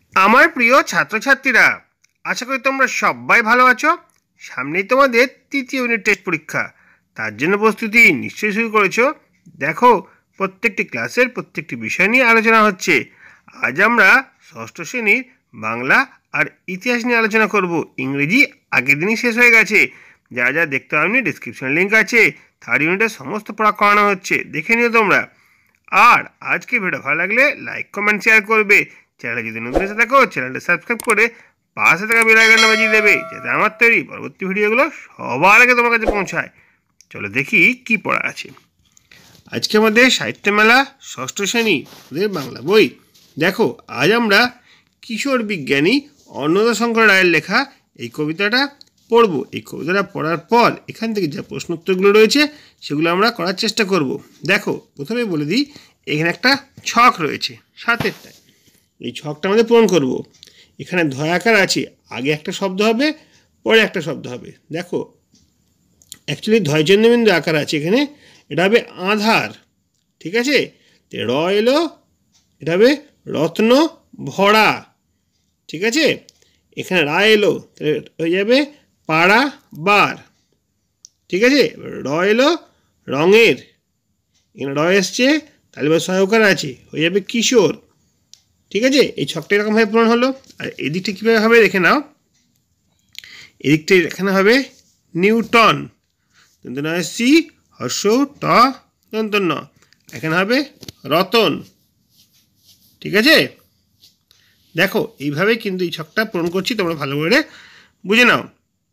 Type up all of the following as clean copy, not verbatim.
আমার প্রিয় ছাত্রছাত্রীরা, আশা করি তোমরা সবাই ভালো আছো। সামনেই তোমাদের তৃতীয় ইউনিট টেস্ট পরীক্ষা। তার জন্য প্রস্তুতি নিশ্চয়ই শুরু করেছো। দেখো, প্রত্যেকটি ক্লাসের প্রত্যেকটি বিষয় নিয়ে আলোচনা হচ্ছে। আজ আমরা ষষ্ঠ শ্রেণীর বাংলা আর ইতিহাস নিয়ে আলোচনা করব। ইংরেজি আগের দিনই শেষ হয়ে গেছে। যা যা দেখতে পারনি ডিসক্রিপশন লিঙ্ক আছে। থার্ড ইউনিটের সমস্ত পড়া করানো হচ্ছে, দেখে নিও তোমরা। আর আজকে ভিডিও ভালো লাগলে লাইক কমেন্ট শেয়ার করবে। চ্যানেলে যদি নতুন এসে থাকো চ্যানেলটা সাবস্ক্রাইব করে পাশে থাকা বেল আইকনটা বাজিয়ে দেবে, যাতে আমার তৈরি পরবর্তী ভিডিওগুলো সবার আগে তোমার কাছে পৌঁছায়। চলো দেখি কি পড়া আছে। আজকে আমাদের সাহিত্য মেলা ষষ্ঠ শ্রেণী ওদের বাংলা বই। দেখো, আজ আমরা কিশোর বিজ্ঞানী অন্নদাশঙ্কর রায়ের লেখা এই কবিতাটা পড়ব। এই কবিতাটা পড়ার পর এখান থেকে যা প্রশ্ন উত্তরগুলো রয়েছে সেগুলো আমরা করার চেষ্টা করব। দেখো, প্রথমে বলে দিই, এখানে একটা ছক রয়েছে সাতেরটায়। এই ছকটা আমাদের পূরণ করব। এখানে ধয়াকার আছে, আগে একটা শব্দ হবে, পরে একটা শব্দ হবে। দেখো, অ্যাকচুয়ালি ধয়জন্যবিন্দু আকার আছে এখানে, এটা হবে আধার, ঠিক আছে। র এলো, এটা হবে রত্ন ভরা, ঠিক আছে। এখানে রা এলো, তাহলে হয়ে যাবে পাড়া বার, ঠিক আছে। র এলো রঙের, এখানে র এসছে, তাহলে সহায়কার আছে, হয়ে যাবে কিশোর, ঠিক আছে। এই ছকটা এরকমভাবে পূরণ হলো। আর এদিকটা কীভাবে হবে দেখে নাও। এদিকটা এখানে হবে নিউটন, সি হর্ষ ট দন্তন্য, এখানে হবে রতন, ঠিক আছে। দেখো, এইভাবে কিন্তু এই ছকটা পূরণ করছি, তোমরা ভালো করে বুঝে নাও।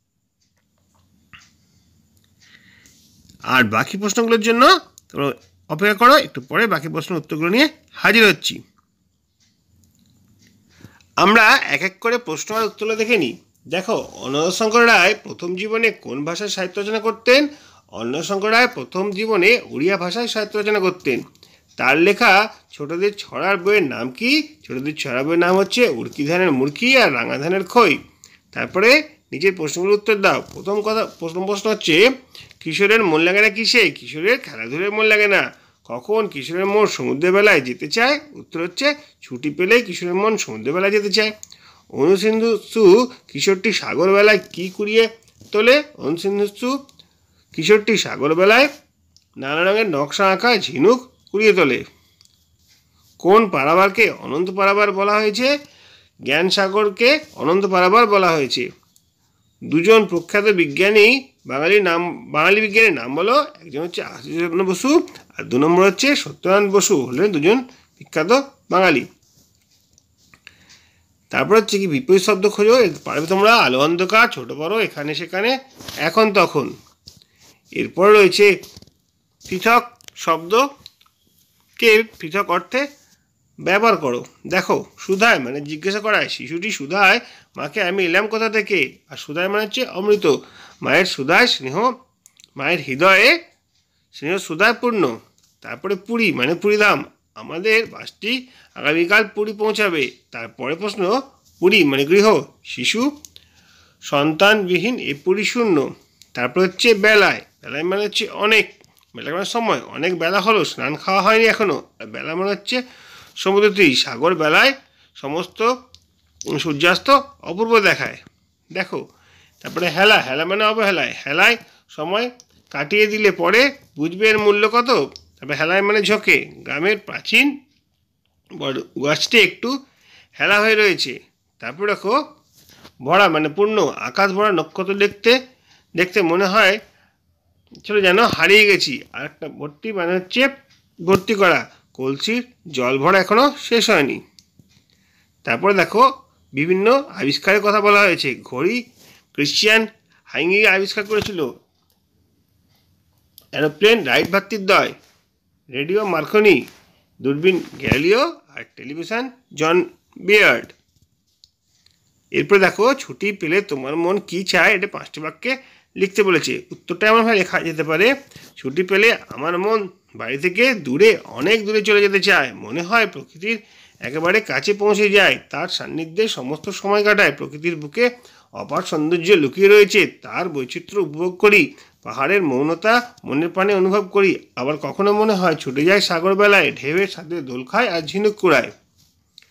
আর বাকি প্রশ্নগুলোর জন্য তোমরা অপেক্ষা করো, একটু পরে বাকি প্রশ্নের উত্তরগুলো নিয়ে হাজির হচ্ছি। আমরা এক এক করে প্রশ্ন আর উত্তর দেখে নিই। দেখো, অন্নদাশঙ্কর রায় প্রথম জীবনে কোন ভাষায় সাহিত্য রচনা করতেন? অন্নদাশঙ্কর রায় প্রথম জীবনে উড়িয়া ভাষায় সাহিত্য রচনা করতেন। তার লেখা ছোটদের ছড়ার বইয়ের নাম কি? ছোটদের ছড়ার বইয়ের নাম হচ্ছে উড়কি ধানের মুরকি আর রাঙা ধানের খই। তারপরে নিজের প্রশ্নগুলোর উত্তর দাও। প্রথম প্রশ্ন হচ্ছে, কিশোরের মন লাগে না কিসে? কিশোরের খেলাধুলায় মন লাগে না। কখন কিশোরের মন সমুদ্রের বেলায় যেতে চায়? উত্তর হচ্ছে ছুটি পেলেই কিশোরের মন সমুদ্রের বেলায় যেতে চায়। অনুসিন্ধুসু কিশোরটি সাগর বেলায় কি কুড়িয়ে তোলে? অনুসিন্ধুসু কিশোরটি সাগর বেলায় নানা রঙের নকশা আঁকা ঝিনুক কুড়িয়ে তোলে। কোন পারাবারকে অনন্ত পারাবার বলা হয়েছে? জ্ঞান সাগরকে অনন্ত পারাবার বলা হয়েছে। দুজন প্রখ্যাত বিজ্ঞানী বাঙালি বিজ্ঞানীর নাম বলো। একজন হচ্ছে আশুতোষ বসু আর 2 নম্বর হচ্ছে সত্যনারায়ণ বসু, হলেন দুজন বিখ্যাত বাঙালি। তারপর হচ্ছে কি বিপরীত শব্দ খোঁজো, পারবে তোমরা। আলো অন্ধকার, ছোট বড়, এখানে সেখানে, এখন তখন। এরপর রয়েছে পৃথক শব্দকে পৃথক অর্থে ব্যবহার করো। দেখো, সুধায় মানে জিজ্ঞাসা করায়, শিশুটি সুধায় মাকে আমি এলাম কোথা থেকে? আর সুধায় মানে হচ্ছে অমৃত। মায়ের সুধায় স্নেহ, মায়ের হৃদয়ে স্নেহ সুধায় পূর্ণ। তারপরে পুরী মানে পুরীধাম, আমাদের বাসটি আগামীকাল পুরী পৌঁছাবে। তারপরে প্রশ্ন, পুরী মানে গৃহ, শিশু সন্তানবিহীন এ পুরী শূন্য। তারপর হচ্ছে বেলায়, বেলায় মানে হচ্ছে অনেক, বেলা মানে সময়, অনেক বেলা হলো, স্নান খাওয়া হয়নি এখনো। আর বেলা মানে হচ্ছে সমুদ্র তীর, সাগর বেলায় সমস্ত সূর্যাস্ত অপূর্ব দেখায়। দেখো, তারপরে হেলা, হেলা মানে অবহেলায়, হেলায় সময় কাটিয়ে দিলে পরে বুঝবে এর মূল্য কত। তারপরে হেলায় মানে ঝোঁকে, গ্রামের প্রাচীন গাছটি একটু হেলা হয়ে রয়েছে। তারপর দেখো, ভরা মানে পূর্ণ, আকাশ ভরা নক্ষত্র দেখতে দেখতে মনে হয় চলো যেন হারিয়ে গেছি। আর একটা ভর্তি মানে হচ্ছে ভর্তি করা, কলসির জল ভরা এখনো শেষ হয়নি। তারপরে দেখো, বিভিন্ন আবিষ্কারের কথা বলা হয়েছে। ঘড়ি ক্রিশ্চিয়ান হাইঙ্গি আবিষ্কার করেছিল। এরোপ্লেন রাইট ভ্রাতৃদ্বয়, রেডিও মার্কনি, দূরবীন গ্যালিলিও আর টেলিভিশন জন বিয়ার্ড। এরপরে দেখো, ছুটি পেলে তোমার মন কি চায়? এটা 5টি বাক্যে লিখতে বলেছে। উত্তরটা এমনভাবে লেখা যেতে পারে, ছুটি পেলে আমার মন বাড়ি থেকে দূরে, অনেক দূরে চলে যেতে চায়। মনে হয় প্রকৃতির একেবারে কাছে পৌঁছে যায়, তার সান্নিধ্যে সমস্ত সময় কাটায়। প্রকৃতির বুকে অপার সৌন্দর্য লুকিয়ে রয়েছে, তার বৈচিত্র্য উপভোগ করি। পাহাড়ের মৌনতা মনের প্রাণে অনুভব করি। আবার কখনো মনে হয় ছুটে যায় সাগর বেলায়, ঢেউয়ের সাথে দোল খায় আর ঝিনুক কুড়ায়।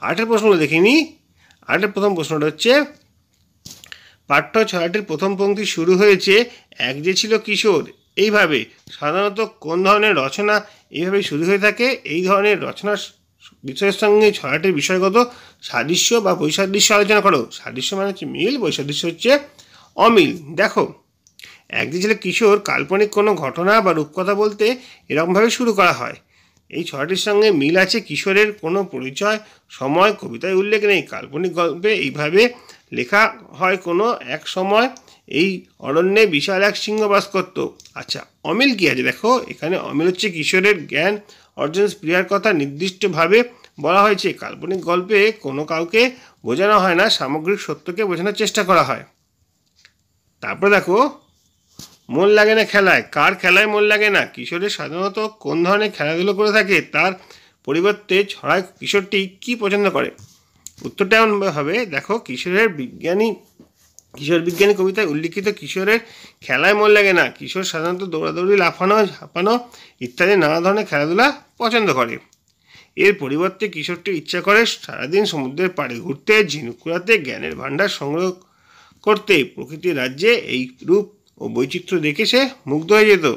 8এর প্রশ্নগুলো দেখে নিই। 8এর প্রথম প্রশ্নটা হচ্ছে, পাঠ্য ছড়াটির প্রথম পংক্তি শুরু হয়েছে এক যে ছিল কিশোর এইভাবে। সাধারণত কোন ধরনের রচনা এইভাবে শুরু হয়ে থাকে? এই ধরনের রচনার বিষয়ের সঙ্গে ছড়াটির বিষয়গত সাদৃশ্য বা বৈসাদৃশ্য আলোচনা করো। সাদৃশ্য মানে হচ্ছে মিল, বৈসাদৃশ্য হচ্ছে অমিল। দেখো, এক যে ছিল কিশোর কাল্পনিক কোনো ঘটনা বা রূপকথা বলতে এরকমভাবে শুরু করা হয়। এই ছড়াটির সঙ্গে মিল আছে কিশোরের কোনো পরিচয়, সময়, কবিতায় উল্লেখ নেই। কাল্পনিক গল্পে এইভাবে লেখা হয়, কোনো এক সময় এই অরণ্যে বিশাল এক সিংহ বাস করত। আচ্ছা, অমিল কী আছে? দেখো, এখানে অমিল হচ্ছে কিশোরের জ্ঞান অর্জন স্পৃহার কথা নির্দিষ্টভাবে বলা হয়েছে। কাল্পনিক গল্পে কোনো কাউকে বোঝানো হয় না, সামগ্রিক সত্যকে বোঝানোর চেষ্টা করা হয়। তারপরে দেখো, মন লাগে না খেলায়। কার খেলায় মন লাগে না? কিশোরের সাধারণত কোন ধরনের খেলাধুলো করে থাকে? তার পরিবর্তে ছড়ায় কিশোরটি কি পছন্দ করে? উত্তরটা এমন হবে, দেখো, কিশোর বিজ্ঞানী কবিতায় উল্লিখিত কিশোরের খেলায় মন লাগে না। কিশোর সাধারণত দৌড়াদৌড়ি, লাফানো, ঝাঁপানো ইত্যাদি নানা ধরনের খেলাধুলা পছন্দ করে। এর পরিবর্তে কিশোরটির ইচ্ছা করে সারাদিন সমুদ্রের পাড়ে ঘুরতে, ঝিনুক কুড়াতে, জ্ঞানের ভাণ্ডার সংগ্রহ করতে। প্রকৃতির রাজ্যে এই রূপ ও বৈচিত্র্য দেখে সে মুগ্ধ হয়ে যেত।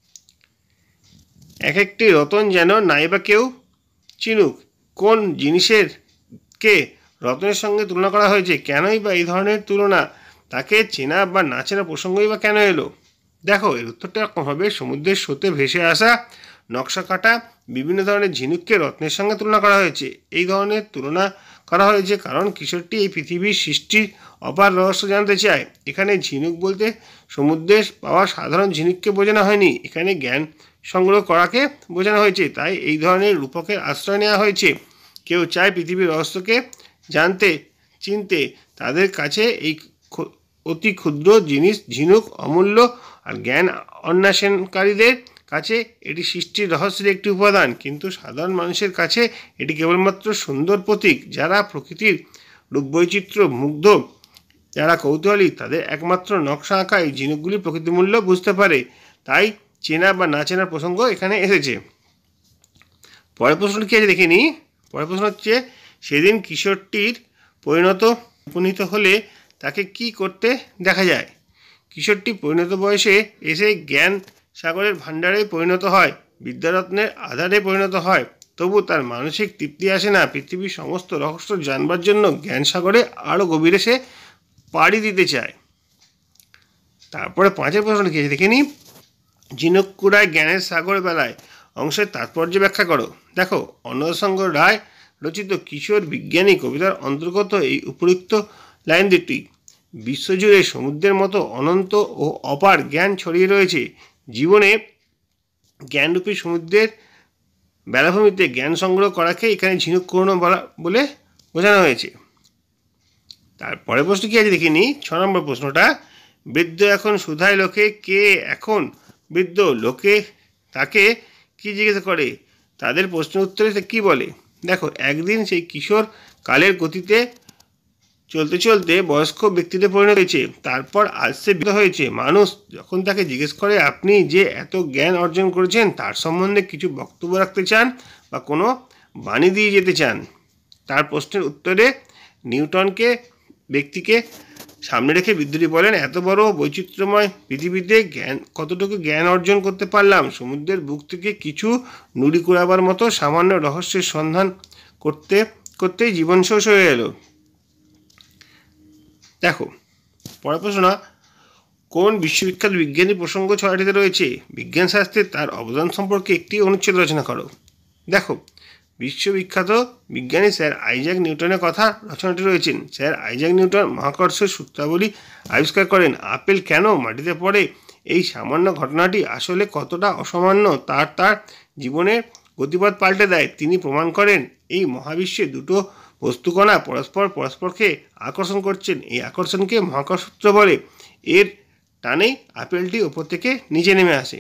এক একটি রতন যেন নাইবা কেউ চিনুক। কোন জিনিসের কে রতনের সঙ্গে তুলনা করা হয়েছে? কেনই বা এই ধরনের তুলনা? তাকে চেনা বা না চেনা প্রসঙ্গই বা কেন এলো? দেখো, এর উত্তরটা এরকম হবে, সমুদ্রের স্রোতে ভেসে আসা নকশা কাটা বিভিন্ন ধরনের ঝিনুককে রত্নের সঙ্গে তুলনা করা হয়েছে। এই ধরনের তুলনা করা হয়েছে কারণ কিশোরটি এই পৃথিবীর সৃষ্টির অপার রহস্য জানতে চায়। এখানে ঝিনুক বলতে সমুদ্রের পাওয়া সাধারণ ঝিনুককে বোঝানো হয়নি, এখানে জ্ঞান সংগ্রহ করাকে বোঝানো হয়েছে। তাই এই ধরনের রূপকের আশ্রয় নেওয়া হয়েছে। কেউ চায় পৃথিবীর রহস্যকে জানতে, চিনতে, তাদের কাছে এই অতি ক্ষুদ্র জিনিস ঝিনুক অমূল্য, আর জ্ঞান অন্বেষণকারীদের কাছে এটি সৃষ্টির রহস্যের একটি উপাদান। কিন্তু সাধারণ মানুষের কাছে এটি কেবলমাত্র সুন্দর প্রতীক। যারা প্রকৃতির রূপবৈচিত্র্য মুগ্ধ, যারা কৌতূহলী, তাদের একমাত্র নকশা আঁকা এই ঝিনুকগুলির প্রকৃতি মূল্য বুঝতে পারে। তাই চেনা বা না চেনার প্রসঙ্গ এখানে এসেছে। পরের প্রশ্নটি কি আছে দেখে নিই। পরের প্রশ্ন হচ্ছে, সেদিন কিশোরটির উপনীত হলে তাকে কি করতে দেখা যায়? কিশোরটি পরিণত বয়সে এসে জ্ঞান সাগরের ভাণ্ডারে পরিণত হয়, বিদ্যারত্নের আধারে পরিণত হয়। তবু তার মানসিক তৃপ্তি আসে না। পৃথিবীর সমস্ত রহস্য জানবার জন্য জ্ঞান সাগরে আরও গভীরে সে পাড়ি দিতে চায়। তারপরে 5এর প্রশ্নটি কি আছে দেখে নিই। ঝিনুক কুড়ায় জ্ঞানের সাগর বেলায় অংশের তাৎপর্য ব্যাখ্যা করো। দেখো, অন্নদাশঙ্খ রায় রচিত কিশোর বিজ্ঞানী কবিতার অন্তর্গত এই উপযুক্ত লাইন দুটি। বিশ্বজুড়ে সমুদ্রের মতো অনন্ত ও অপার জ্ঞান ছড়িয়ে রয়েছে। জীবনে জ্ঞানরূপী সমুদ্রের বেলাভূমিতে জ্ঞান সংগ্রহ করাকে এখানে ঝিনুক কুড়ানো বলে বোঝানো হয়েছে। তারপরে প্রশ্ন কি আছে দেখে নিই। 6 নম্বর প্রশ্নটা, বৃদ্ধ এখন সুধায় লোকে, কে এখন বৃদ্ধ? লোকে তাকে কি জিজ্ঞাসা করে? তাদের প্রশ্নের উত্তরে সে কী বলে? দেখো, একদিন সেই কিশোর কালের গতিতে চলতে চলতে বয়স্ক ব্যক্তিতে পরিণত হয়েছে। তারপর আজ সে বৃদ্ধ হয়েছে। মানুষ যখন তাকে জিজ্ঞেস করে, আপনি যে এত জ্ঞান অর্জন করেছেন তার সম্বন্ধে কিছু বক্তব্য রাখতে চান বা কোনো বাণী দিয়ে যেতে চান, তার প্রশ্নের উত্তরে ব্যক্তিকে সামনে রেখে বৃদ্ধটি বলেন, এত বড় বৈচিত্র্যময় পৃথিবীতে কতটুকু জ্ঞান অর্জন করতে পারলাম। সমুদ্রের বুক থেকে কিছু নুড়ি কুড়াবার মতো সামান্য রহস্যের সন্ধান করতে করতেই জীবন শেষ হয়ে এলো। দেখো, পরের প্রশ্ন, কোন বিশ্ববিখ্যাত বিজ্ঞানী প্রসঙ্গ ছড়াটিতে রয়েছে? বিজ্ঞান শাস্ত্রে তার অবদান সম্পর্কে একটি অনুচ্ছেদ রচনা করো। দেখো, বিশ্ববিখ্যাত বিজ্ঞানী স্যার আইজ্যাক নিউটনের কথা রচনাটি রয়েছেন। স্যার আইজ্যাক নিউটন মহাকর্ষের সূত্রাবলী আবিষ্কার করেন। আপেল কেন মাটিতে পড়ে, এই সামান্য ঘটনাটি আসলে কতটা অসামান্য তার জীবনের গতিপথ পাল্টে দেয়। তিনি প্রমাণ করেন এই মহাবিশ্বে দুটো বস্তুকণা পরস্পরকে আকর্ষণ করছেন। এই আকর্ষণকে মহাকর্ষ সূত্র বলে। এর টানেই আপেলটি ওপর থেকে নিচে নেমে আসে।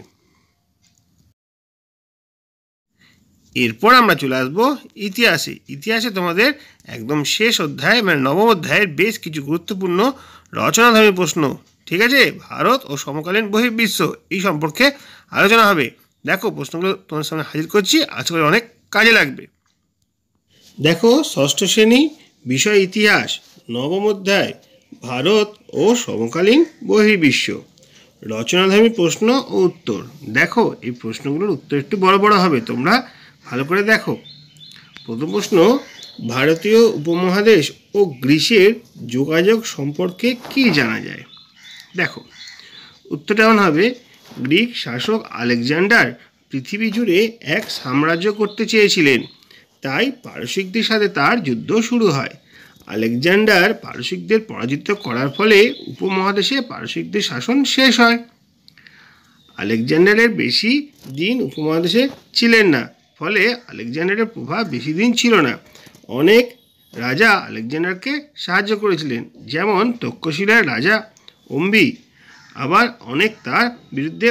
এরপর আমরা চলে আসবো ইতিহাসে। ইতিহাসে তোমাদের একদম শেষ অধ্যায় মানে 9ম অধ্যায়ের বেশ কিছু গুরুত্বপূর্ণ রচনাধর্মী প্রশ্ন, ঠিক আছে, ভারত ও সমকালীন বহির্বিশ্ব এই সম্পর্কে আলোচনা হবে। দেখো, প্রশ্নগুলো তোমার সামনে হাজির করছি, আশা করি অনেক কাজে লাগবে। দেখো ষষ্ঠ শ্রেণী, বিষয় ইতিহাস, নবম অধ্যায়, ভারত ও সমকালীন বহির্বিশ্ব। রচনাধর্মী প্রশ্ন ও উত্তর। দেখো এই প্রশ্নগুলোর উত্তর একটু বড় বড় হবে, তোমরা ভালো করে দেখো। প্রথম প্রশ্ন, ভারতীয় উপমহাদেশ ও গ্রিসের যোগাযোগ সম্পর্কে কি জানা যায়? দেখো উত্তরটা এমন হবে, গ্রিক শাসক আলেকজান্ডার পৃথিবী জুড়ে এক সাম্রাজ্য করতে চেয়েছিলেন, তাই পারসিকদের সাথে তার যুদ্ধ শুরু হয়। আলেকজান্ডার পারসিকদের পরাজিত করার ফলে উপমহাদেশে পারসিকদের শাসন শেষ হয়। আলেকজান্ডারের বেশি দিন উপমহাদেশে ছিলেন না, ফলে আলেকজান্ডারের প্রভাব বেশি দিন ছিল না। অনেক রাজা আলেকজান্ডারকে সাহায্য করেছিলেন, যেমন তক্ষশিলার রাজা অম্বি। আবার অনেক তার বিরুদ্ধে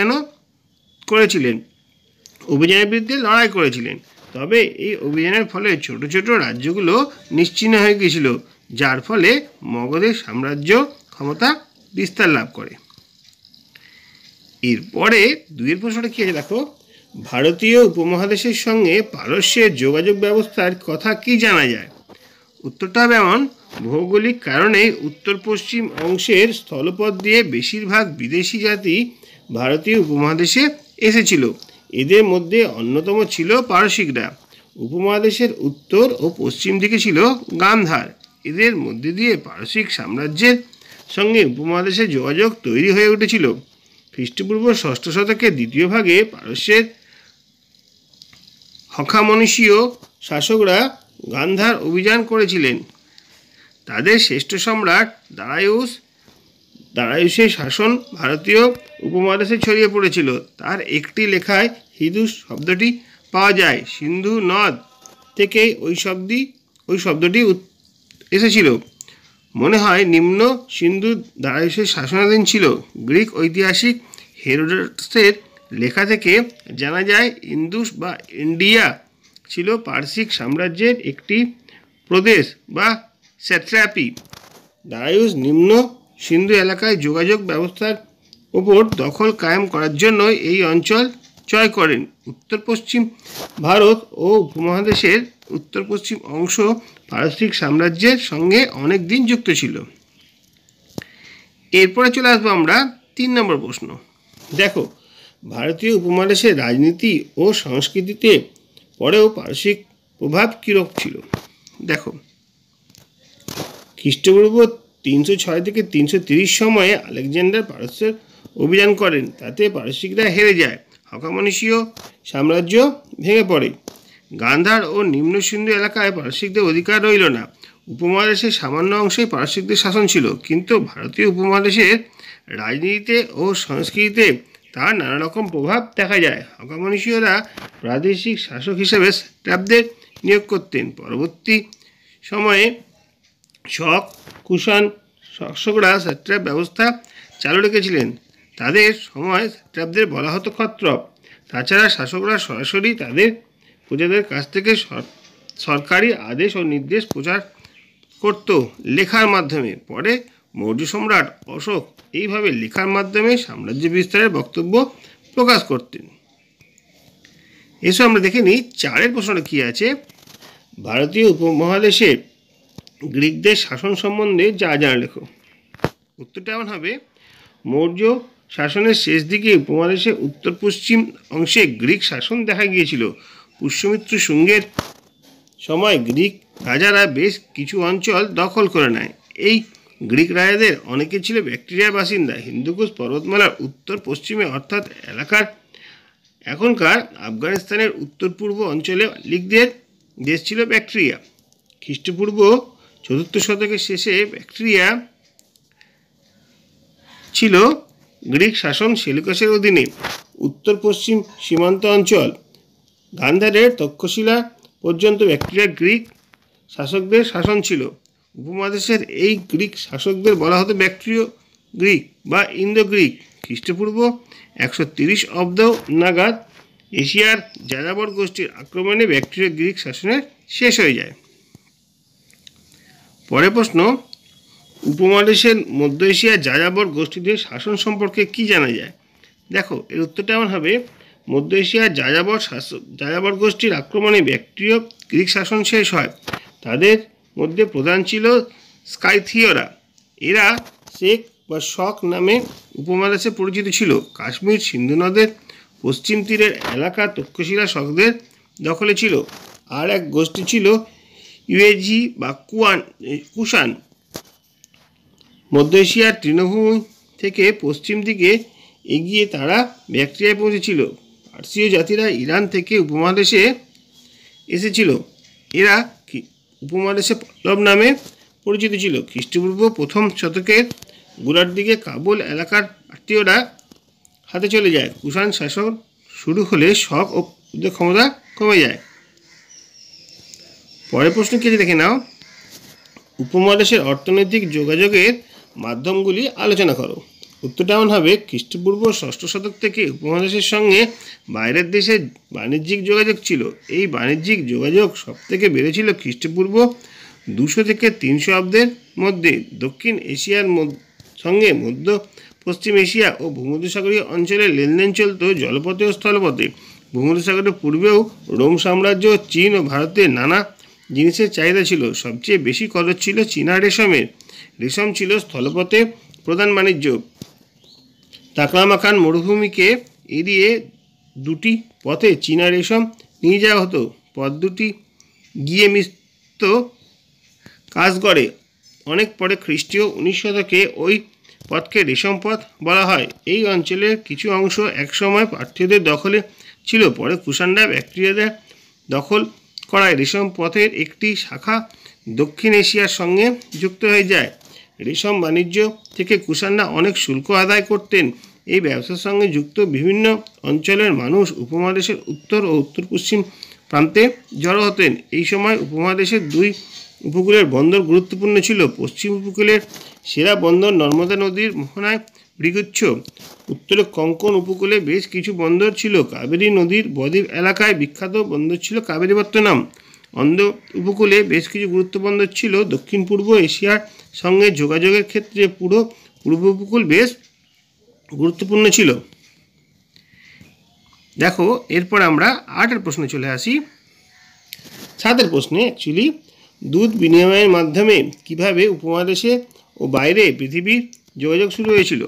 অভিযানের বিরুদ্ধে লড়াই করেছিলেন। তবে এই অভিযানের ফলে ছোট ছোট রাজ্যগুলো নিশ্চিহ্ন হয়ে গিয়েছিল, যার ফলে মগধের সাম্রাজ্য ক্ষমতা বিস্তার লাভ করে। এরপরে দুইয়ের প্রশ্নটা কি আছে দেখো, ভারতীয় উপমহাদেশের সঙ্গে পারস্যের যোগাযোগ ব্যবস্থার কথা কি জানা যায়? উত্তরটা হবে এমন, ভৌগোলিক কারণে উত্তর পশ্চিম অংশের স্থলপথ দিয়ে বেশিরভাগ বিদেশি জাতি ভারতীয় উপমহাদেশে এসেছিল। এদের মধ্যে অন্যতম ছিল পারসিকরা। উপমহাদেশের উত্তর ও পশ্চিম দিকে ছিল গান্ধার। এদের মধ্যে দিয়ে পারসিক সাম্রাজ্যের সঙ্গে উপমহাদেশের যোগাযোগ তৈরি হয়ে উঠেছিল। খ্রিস্টপূর্ব ষষ্ঠ শতকের দ্বিতীয় ভাগে পারস্যের হখামনীষীয় শাসকরা গান্ধার অভিযান করেছিলেন। তাদের শ্রেষ্ঠ সম্রাট দারায়ুসের শাসন ভারতীয় উপমহাদেশে ছড়িয়ে পড়েছিল। তার একটি লেখায় হিন্দু শব্দটি পাওয়া যায়। সিন্ধু নদ থেকে ওই শব্দটি এসেছিল। মনে হয় নিম্ন সিন্ধু দারায়ুসের শাসনাধীন ছিল। গ্রিক ঐতিহাসিক হেরোডোটাসের লেখা থেকে জানা যায় ইন্দুস বা ইন্ডিয়া ছিল পারসিক সাম্রাজ্যের একটি প্রদেশ বা স্যাট্রাপি। দারায়ুস নিম্ন সিন্ধু এলাকায় যোগাযোগ ব্যবস্থার ওপর দখল কায়েম করার জন্য এই অঞ্চল জয় করেন। উত্তর পশ্চিম ভারত ও উপমহাদেশের উত্তর পশ্চিম অংশ পারসিক সাম্রাজ্যের সঙ্গে অনেক দিন যুক্ত ছিল। এরপরে চলে আসবো আমরা 3 নম্বর প্রশ্ন। দেখো ভারতীয় উপমহাদেশের রাজনীতি ও সংস্কৃতিতে পরেও পারসিক প্রভাব কীরকম ছিল? দেখো খ্রিস্টপূর্ব 306 থেকে 330 সময়ে আলেকজান্ডার পারস্যের অভিযান করেন। তাতে পারসিকরা হেরে যায়। হখামনীষীয় সাম্রাজ্য ভেঙে পড়ে। গান্ধার ও নিম্ন সিন্ধু এলাকায় পারসিকদের অধিকার রইল না। উপমহাদেশের সামান্য অংশেই পারসিকদের শাসন ছিল, কিন্তু ভারতীয় উপমহাদেশের রাজনীতিতে ও সংস্কৃতিতে তার নানা রকম প্রভাব দেখা যায়। হখামনীষীয়রা প্রাদেশিক শাসক হিসেবে স্যাট্রাপদের নিয়োগ করতেন। পরবর্তী সময়ে শক, কুষাণ শাসকরা স্যাট্রাপ ব্যবস্থা চালু রেখেছিলেন। তাদের সময় স্যাট্রাপদের বলা হতো ক্ষত্রপ। তাছাড়া শাসকরা সরাসরি তাদের প্রজাদের কাছ থেকে সরকারি আদেশ ও নির্দেশ প্রচার করত লেখার মাধ্যমে। পরে মৌর্য সম্রাট অশোক এইভাবে লেখার মাধ্যমে সাম্রাজ্য বিস্তারের বক্তব্য প্রকাশ করতেন। এসব আমরা দেখে নিই 4 প্রশ্নটা কী আছে। ভারতীয় উপমহাদেশে গ্রিকদের শাসন সম্বন্ধে যা জানা লেখো। উত্তরটা এমন হবে, মৌর্য শাসনের শেষ দিকে উপমহাদেশের উত্তর পশ্চিম অংশে গ্রিক শাসন দেখা গিয়েছিল। পুষ্যমিত্র শুঙ্গের সময় গ্রিক রাজারা বেশ কিছু অঞ্চল দখল করে নেয়। এই গ্রিক রাজাদের অনেকে ছিল ব্যাকট্রিয়ার বাসিন্দা। হিন্দুকুশ পর্বতমালার উত্তর পশ্চিমে অর্থাৎ এখনকার আফগানিস্তানের উত্তর পূর্ব অঞ্চলে লিগদের দেশ ছিল ব্যাকট্রিয়া। খ্রিস্টপূর্ব 4র্থ শতকের শেষে ব্যাকট্রিয়া ছিল গ্রিক শাসন সেলুকাসের অধীনে। উত্তর পশ্চিম সীমান্ত অঞ্চল গান্ধারের তক্ষশিলা পর্যন্ত ব্যাকট্রিয়ার গ্রিক শাসকদের শাসন ছিল। উপমহাদেশের এই গ্রিক শাসকদের বলা হতো ব্যাকট্রিয় গ্রিক বা ইন্দো গ্রিক। খ্রিস্টপূর্ব 130 অব্দ নাগাদ এশিয়ার যাযাবর গোষ্ঠীর আক্রমণে ব্যাকট্রিয় গ্রিক শাসনের শেষ হয়ে যায়। পরের প্রশ্ন, উপমহাদেশের মধ্য এশিয়ার যাযাবর গোষ্ঠীদের শাসন সম্পর্কে কি জানা যায়? দেখো এর উত্তরটা এমন হবে, মধ্য এশিয়ার যাযাবর গোষ্ঠীর আক্রমণে ব্যাকট্রীয় গ্রিক শাসন শেষ হয়। তাদের মধ্যে প্রধান ছিল স্কাইথীয়রা। এরা শেখ বা শক নামে উপমহাদেশে পরিচিত ছিল। কাশ্মীর সিন্ধু নদের পশ্চিম তীরের এলাকা তক্ষশিলা শকদের দখলে ছিল। আর এক গোষ্ঠী ছিল ইউএজি বা কুষাণ। মধ্য এশিয়ার তৃণভূমি থেকে পশ্চিম দিকে এগিয়ে তারা ব্যাকট্রিয়ায় পৌঁছেছিল। পার্সীয় জাতিরা ইরান থেকে উপমহাদেশে এসেছিল। এরা উপমহাদেশে পল্লব নামে পরিচিত ছিল। খ্রিস্টপূর্ব প্রথম শতকের গোড়ার দিকে কাবুল এলাকার আত্মীয়রা হাতে চলে যায়। কুষাণ শাসন শুরু হলে শক ও যুদ্ধের ক্ষমতা কমে যায়। পরের প্রশ্ন কি দেখে নাও, উপমহাদেশের অর্থনৈতিক যোগাযোগের মাধ্যমগুলি আলোচনা করো। উত্তরটা এমন হবে, খ্রিস্টপূর্ব ষষ্ঠ শতক থেকে উপমহাদেশের সঙ্গে বাইরের দেশে বাণিজ্যিক যোগাযোগ ছিল। এই বাণিজ্যিক যোগাযোগ সবথেকে বেড়েছিল খ্রিস্টপূর্ব 200 থেকে 300 অব্দের মধ্যে। দক্ষিণ এশিয়ার সঙ্গে মধ্য পশ্চিম এশিয়া ও ভূমধ্যসাগরীয় অঞ্চলে লেনদেন চলত জলপথে ও স্থলপথে। ভূমধ্যসাগরের পূর্বেও রোম সাম্রাজ্য, চীন ও ভারতের নানা জিনিসের চাহিদা ছিল। সবচেয়ে বেশি খরচ ছিল চীনা রেশমের। রেশম ছিল স্থলপথে প্রধান বাণিজ্য। তাকলামাকান মরুভূমিকে এড়িয়ে দুটি পথে চীনা রেশম নিয়ে যাওয়া হতো। পথ দুটি গিয়ে মিশত কাজগড়ে। অনেক পরে খ্রিস্টীয় 19 শতকে ওই পথকে রেশম পথ বলা হয়। এই অঞ্চলের কিছু অংশ একসময় পার্থীয়দের দখলে ছিল। পরে কুষাণরা ব্যাকট্রিয়াদের দখল করায় রেশম পথের একটি শাখা দক্ষিণ এশিয়ার সঙ্গে যুক্ত হয়ে যায়। রেশম বাণিজ্য থেকে কুষাণরা অনেক শুল্ক আদায় করতেন। এই ব্যবসার সঙ্গে যুক্ত বিভিন্ন অঞ্চলের মানুষ উপমহাদেশের উত্তর ও উত্তর পশ্চিম প্রান্তে জড়ো হতেন। এই সময় উপমহাদেশের 2 উপকূলের বন্দর গুরুত্বপূর্ণ ছিল। পশ্চিম উপকূলের সেরা বন্দর নর্মদা নদীর মোহনায় বৃগুচ্ছ। উত্তরে কোঙ্কণ উপকূলে বেশ কিছু বন্দর ছিল। কাবেরী নদীর বদ্বীপ এলাকায় বিখ্যাত বন্দর ছিল কাবেরীপত্তনম। অন্ধ উপকূলে বেশ কিছু গুরুত্বপূর্ণ বন্দর ছিল। দক্ষিণ পূর্ব এশিয়ার সঙ্গে যোগাযোগের ক্ষেত্রে পূর্ব উপকূল বেশ গুরুত্বপূর্ণ ছিল। দেখো, এরপর আমরা 8 প্রশ্নে চলে আসি। 7 প্রশ্নে অ্যাকচুয়ালি দুধ বিনিময়ের মাধ্যমে কিভাবে উপমহাদেশে ও বাইরে পৃথিবীর যোগাযোগ শুরু হয়েছিল।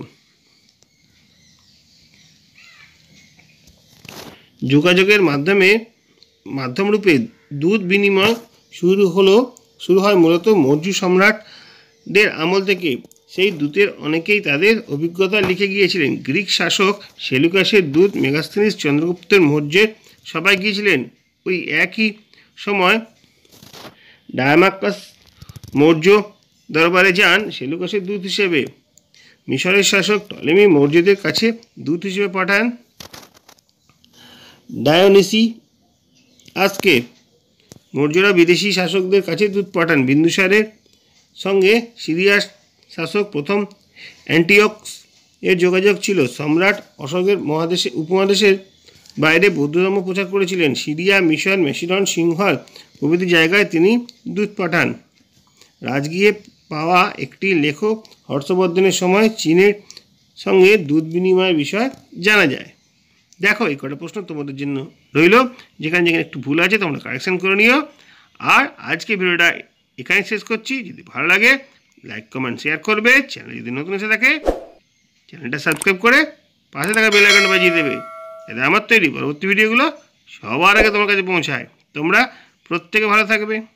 যোগাযোগের মাধ্যমরূপে দুধ বিনিময় শুরু হয় মূলত মৌর্য সম্রাটদের আমল থেকে। সেই দূতের অনেকেই তাদের অভিজ্ঞতা লিখে গিয়েছিলেন। গ্রিক শাসক সেলুকাসের দূত মেগাস্থেনিস চন্দ্রগুপ্তের মৌর্যের সবাই গিয়েছিলেন। ওই একই সময় ডায়ামাকাস মৌর্য দরবারে যান সেলুকাসের দূত হিসেবে। মিশরের শাসক টলেমি মৌর্যদের কাছে দূত হিসেবে পাঠান ডায়োনিসিয়াসকে। মৌর্যরা বিদেশি শাসকদের কাছে দূত পাঠান। বিন্দুসারের সঙ্গে সিরিয়ার শাসক প্রথম অ্যান্টিওকস এর যোগাযোগ ছিল। সম্রাট অশোকের উপমহাদেশের বাইরে বৌদ্ধ ধর্ম প্রচার করেছিলেন। সিরিয়া, মিশর, মেসিডন, সিংহল প্রভৃতি জায়গায় তিনি দূত পাঠান। রাজগৃহে পাওয়া একটি লেখ হর্ষবর্ধনের সময় চীনের সঙ্গে দুধ বিনিময়ের বিষয় জানা যায়। দেখো, এই কটা প্রশ্ন তোমাদের জন্য রইল। যেখানে একটু ভুল আছে তোমরা কারেকশন করে নিও। আর আজকে ভিডিওটা এখানে শেষ করছি। যদি ভালো লাগে লাইক, কমেন্ট, শেয়ার করবে। চ্যানেল যদি নতুন এসে থাকে চ্যানেলটা সাবস্ক্রাইব করে পাশে থাকা বেল আইকনটা বাজিয়ে দেবে, যাতে আমার তৈরি পরবর্তী ভিডিওগুলো সবার আগে তোমার কাছে পৌঁছায়। তোমরা প্রত্যেকে ভালো থাকবে।